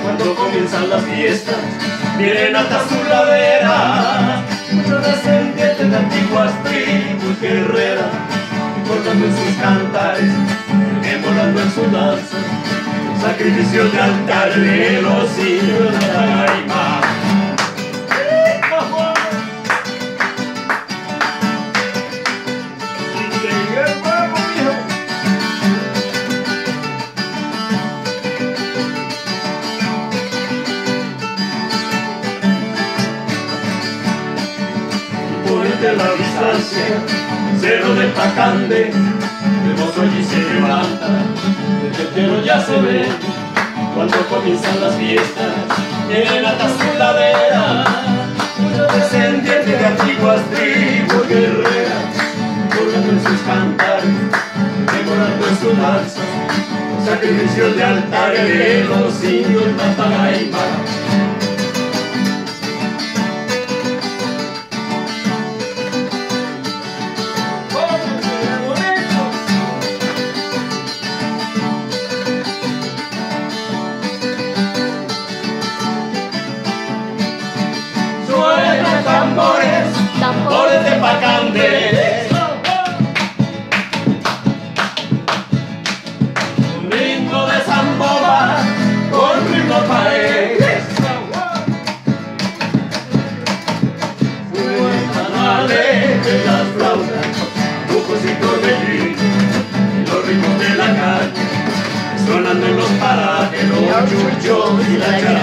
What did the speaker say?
Cuando comienzan las fiestas, vienen hasta su ladera muchos descendientes de antiguas tribus guerreras, recordando en sus cantares, emulando en su danza, sacrificios de altar de los indios de Pacaraima. De la distancia, cerro del Pacande, el mozo allí se levanta, el tetero ya se ve, cuando comienzan las fiestas, vienen hasta su ladera, muchos descendientes de antiguas tribus guerreras, volando en sus cantares, memorando en su danza, sacrificios de altares de los indios de Pacaraima. Tambores de Pacande, un ritmo de zambomba con ritmo pared, fuego de las flautas, bucos y torbellinos, los ritmos de la calle, sonando en los parajes, los chuchos y la charanga.